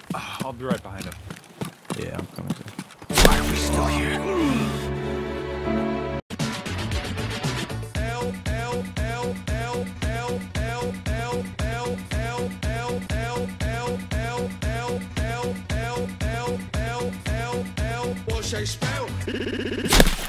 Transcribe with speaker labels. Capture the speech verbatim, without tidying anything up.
Speaker 1: I'll be right behind him.
Speaker 2: Yeah, I'm coming too.
Speaker 3: Why are we still here?
Speaker 4: L L L L L L L L L L L L L L L L L L L. What's a spell?